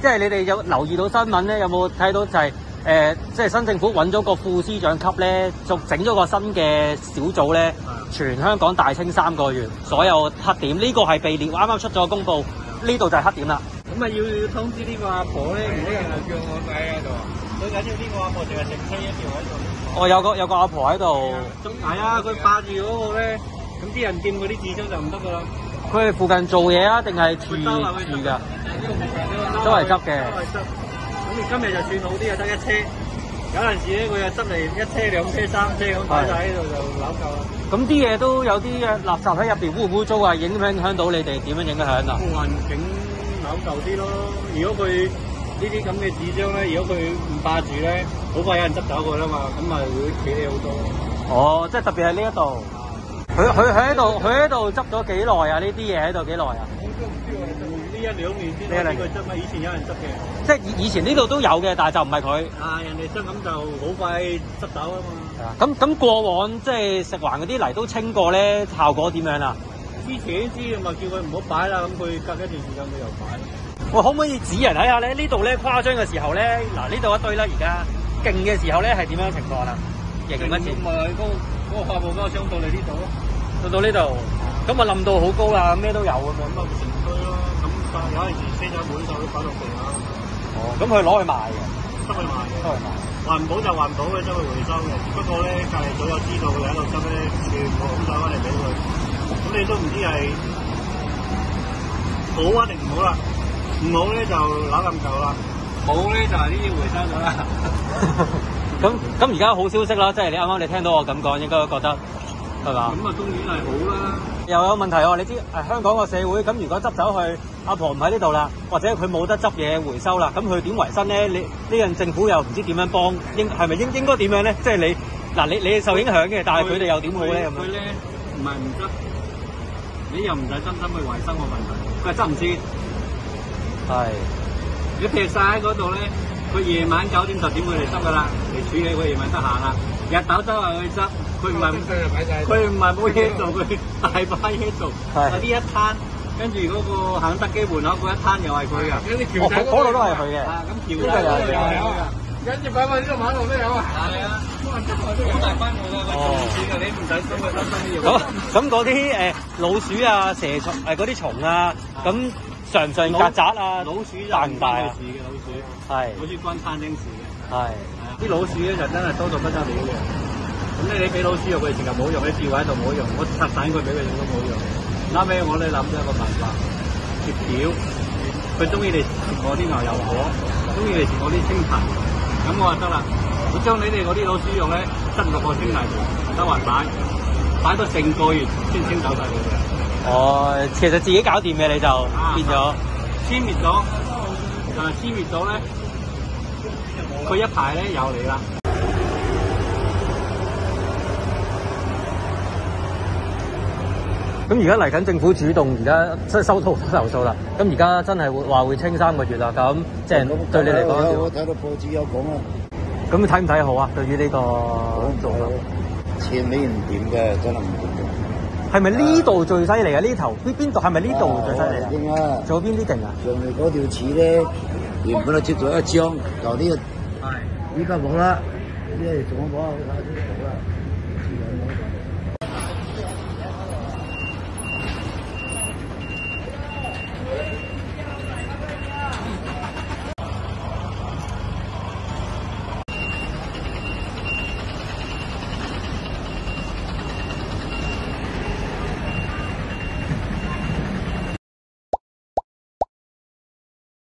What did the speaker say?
即係你哋有留意到新聞咧，有冇睇到就係、即係新政府揾咗個副司長級咧，就整咗個新嘅小組咧，全香港大清3個月，所有黑點，呢、個係被列，啱啱出咗公佈，呢度就係黑點啦。 咁啊要通知呢個阿婆咧，唔好有人叫我仔喺度。最緊要呢個阿婆淨係食車一條喺度。 哦，有個阿婆喺度。 係啊，佢霸住嗰個咧，咁啲人見嗰啲紙張就唔得噶啦。 佢係附近做嘢啊，定係住㗎？周圍執嘅。 咁你今日就算好啲啊，得一車。有陣時咧，佢又執嚟1車、2車、3車咁擺晒喺度就攬夠啦。 咁啲嘢都有啲垃圾喺入邊，污唔污糟啊？影響到你哋點樣影響啊？ 環境攬夠啲咯。如果佢呢啲咁嘅紙張咧，如果佢唔霸住咧，好快有人執走佢啦嘛，咁咪會企你好多。 哦，即係特別係呢一度。佢喺度執咗幾耐啊？呢啲嘢喺度幾耐啊？ 我都唔知喎，呢1、2年先開始佢執嘛，以前有人執嘅。 即係以前呢度都有嘅，但係就唔係佢。 啊，人哋執咁就好快執走啊嘛。 咁過往即係食環嗰啲泥都清過咧，效果點樣啊？ 之前知咪叫佢唔好擺啦，咁佢隔一段時間佢又擺。 喂，可唔可以指人睇下咧？呢度咧誇張嘅時候咧，嗱呢度一堆啦，而家勁嘅時候咧係點樣情況啊？勁乜嘢？ 咪嗰個發泡膠箱到你呢度咯， 到呢度，咁啊冧到好高啦，咩都有咁樣， 咁啊成堆咯。咁有陣時車仔滿就會擺落地下。 哦，咁佢攞去賣嘅， 執去賣嘅。 攞去賣。 環保就環保嘅，執去回收嘅。不過咧，隔離組有知道佢喺度執咧，全部咁帶翻嚟俾佢。咁你都唔知係好啊定唔好啦？唔好咧就攬咁嚿啦，好咧就係呢啲回收咗啦。 咁而家好消息啦，即係你啱啱你聽到我咁講，應該覺得係嘛？ 咁啊當然係好啦。 又有問題喎，你知香港個社會咁，如果執走去阿婆唔喺呢度啦，或者佢冇得執嘢回收啦，咁佢點維生咧？你呢樣政府又唔知點樣幫，係咪應該點樣咧？即係你受影響嘅，但係佢哋又點好咧咁樣？ 佢咧唔係唔執，你又唔使擔心去維生個問題，佢係執唔切。 係。 你劈晒喺嗰度咧，佢夜晚9點10點佢嚟執噶啦，嚟處理佢夜晚得閒啦。日頭周圍去執，佢唔係冇嘢做，佢大把嘢做。係呢一攤，跟住嗰個肯德基門口嗰一攤又係佢噶。 嗰度都係佢嘅。 咁橋仔嗰度又係佢噶。跟住擺埋呢個馬路都有啊。係啊，好大班我㗎，你唔使心去擔心呢樣。 咁嗰啲老鼠啊、蛇蟲嗰啲蟲啊，咁上唔上曱甴啊？ 老鼠大唔大啊？ 事嘅老鼠， 係老鼠關餐廳事嘅。 係啲老鼠咧就真係多到不得了嘅。咁你俾老鼠肉佢食又冇用，你吊喺度冇用，我拆散佢俾佢用都冇用。啱尾我哋諗咗一個辦法，貼條。佢中意你食我啲牛油果，中意你食我啲青苔，咁我就得啦。我將你哋嗰啲老鼠肉咧，塞落個青苔度，得還擺到成個月先清走晒佢嘅。哦， 其實自己搞掂嘅你就變咗殲滅咗，殲滅咗咧，佢一排咧又嚟啦。 咁而家嚟緊政府主動，而家即係收到好多投訴啦。咁而家真係會清3個月啦。咁即係對你嚟講， 我睇到報紙有講啊。 咁你睇唔睇好啊？對於呢個做法， 前面唔掂嘅，真係唔掂嘅。 係咪呢度最犀利啊？呢頭邊度係咪呢度最犀利啊？仲有邊啲勁啊？ 上面嗰條柱咧，原本係接咗一張，就呢個依家冇啦，呢個仲冇啊，冇啦。